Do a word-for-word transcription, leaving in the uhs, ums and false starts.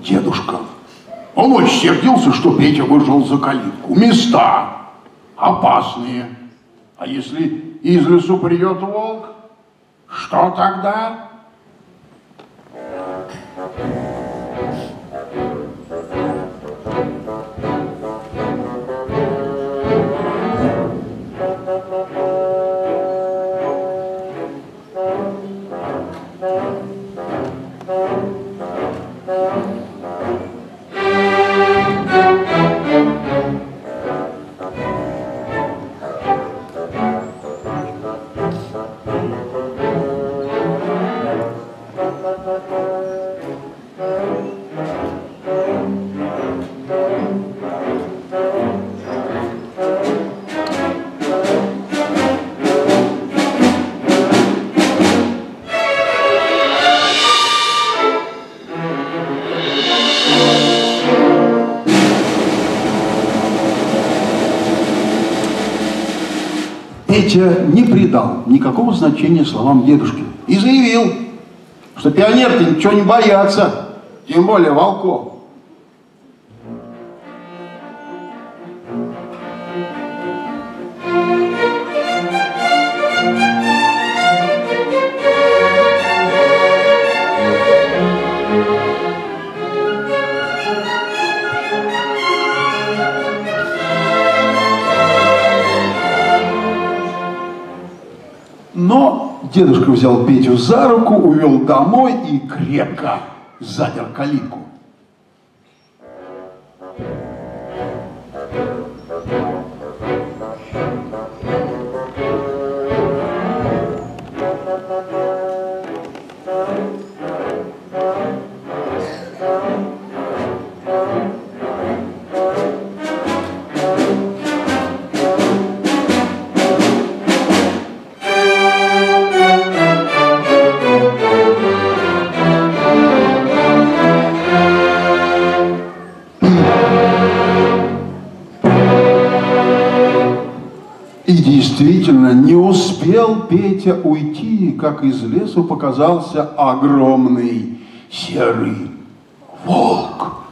дедушка. Он очень сердился, что Петя вышел за калитку. Места опасные. А если из лесу придет волк, что тогда? Петя не придал никакого значения словам дедушки и заявил, что пионеры ничего не боятся, тем более волков. Но дедушка взял Петю за руку, увел домой и крепко запер калитку. И действительно, не успел Петя уйти, как из лесу показался огромный серый волк.